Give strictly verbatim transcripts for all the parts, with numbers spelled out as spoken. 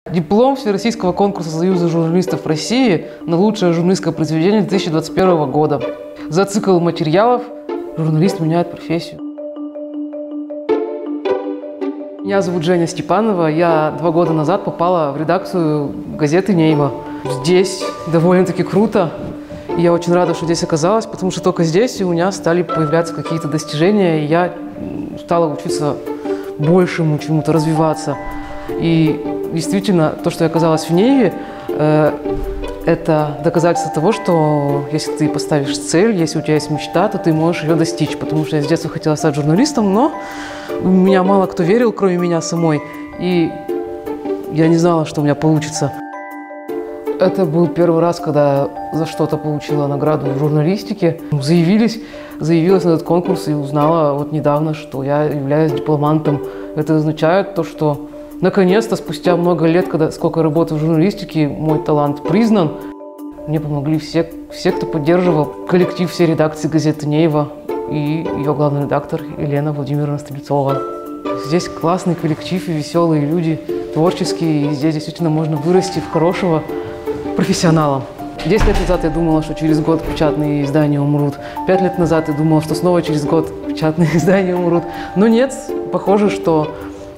Диплом Всероссийского конкурса Союза журналистов России на лучшее журналистское произведение две тысячи двадцать первого года. За цикл материалов «Журналист меняет профессию». Меня зовут Женя Степанова. Я два года назад попала в редакцию газеты «Нейва». Здесь довольно-таки круто. И я очень рада, что здесь оказалась, потому что только здесь у меня стали появляться какие-то достижения, и я стала учиться большему, чему-то развиваться. И действительно, то, что я оказалась в Нейве, э, это доказательство того, что если ты поставишь цель, если у тебя есть мечта, то ты можешь ее достичь. Потому что я с детства хотела стать журналистом, но в меня мало кто верил, кроме меня самой. И я не знала, что у меня получится. Это был первый раз, когда за что-то получила награду в журналистике. Заявились, заявилась на этот конкурс и узнала вот недавно, что я являюсь дипломантом. Это означает то, что наконец-то, спустя много лет, когда сколько работаю в журналистике, мой талант признан. Мне помогли все, все, кто поддерживал коллектив всей редакции газеты «Нейва» и ее главный редактор Елена Владимировна Стрельцова. Здесь классный коллектив и веселые люди, творческие, и здесь действительно можно вырасти в хорошего профессионала. Десять лет назад я думала, что через год печатные издания умрут. Пять лет назад я думала, что снова через год печатные издания умрут. Но нет, похоже, что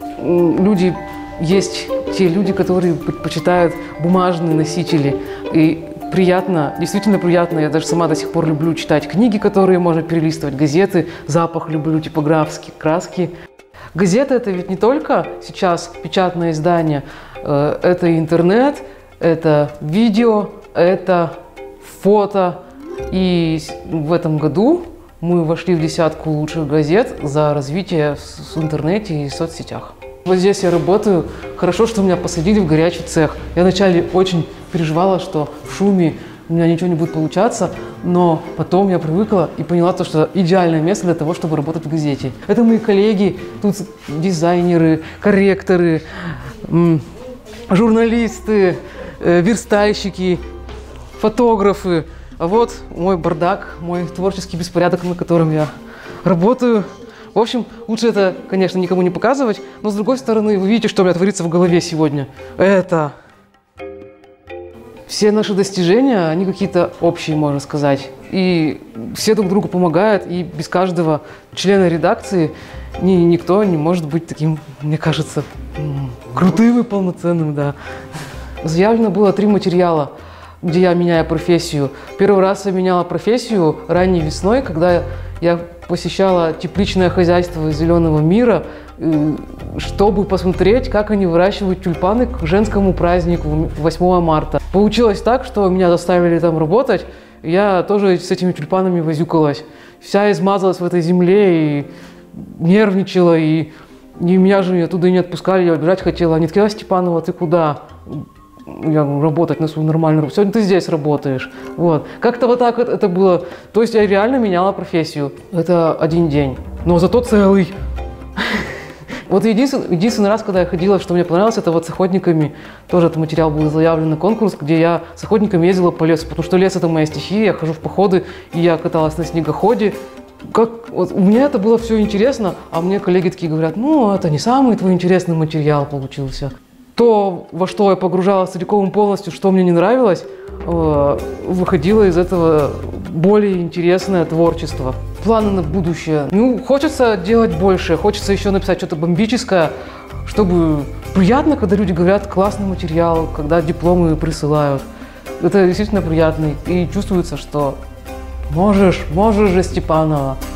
люди, есть те люди, которые предпочитают бумажные носители. И приятно, действительно приятно. Я даже сама до сих пор люблю читать книги, которые можно перелистывать, газеты, запах люблю, типографские краски. Газета – это ведь не только сейчас печатное издание, это и интернет, это видео, это фото. И в этом году мы вошли в десятку лучших газет за развитие в интернете и в соцсетях. Вот здесь я работаю. Хорошо, что меня посадили в горячий цех. Я вначале очень переживала, что в шуме у меня ничего не будет получаться, но потом я привыкла и поняла, то, что идеальное место для того, чтобы работать в газете. Это мои коллеги, тут дизайнеры, корректоры, журналисты, верстальщики, фотографы. А вот мой бардак, мой творческий беспорядок, на котором я работаю. В общем, лучше это, конечно, никому не показывать, но с другой стороны, вы видите, что у меня творится в голове сегодня. Это все наши достижения, они какие-то общие, можно сказать. И все друг другу помогают, и без каждого члена редакции ни, никто не может быть таким, мне кажется, крутым и полноценным, да. Заявлено было три материала, где я меняю профессию. Первый раз я меняла профессию ранней весной, когда я посещала тепличное хозяйство «Зеленого мира», чтобы посмотреть, как они выращивают тюльпаны к женскому празднику восьмого марта. Получилось так, что меня заставили там работать. Я тоже с этими тюльпанами возюкалась. Вся измазалась в этой земле и нервничала. И, и меня же оттуда и не отпускали, я убежать хотела. Они такие: «А, Степанова, ты куда?» Я говорю: работать на свою нормальную работу. Сегодня ты здесь работаешь. Вот. Как-то вот так вот это было. То есть я реально меняла профессию. Это один день. Но зато целый. Вот единственный, единственный раз, когда я ходила, что мне понравилось, это вот с охотниками. Тоже этот материал был заявлен на конкурс, где я с охотниками ездила по лесу. Потому что лес – это моя стихия, я хожу в походы, и я каталась на снегоходе. Как, вот, у меня это было все интересно, а мне коллеги такие говорят: ну, это не самый твой интересный материал получился. То, во что я погружалась целиком и полностью, что мне не нравилось, выходило из этого более интересное творчество. Планы на будущее. Ну, хочется делать больше, хочется еще написать что-то бомбическое, чтобы приятно, когда люди говорят: классный материал, когда дипломы присылают. Это действительно приятно. И чувствуется, что можешь, можешь же, Степанова.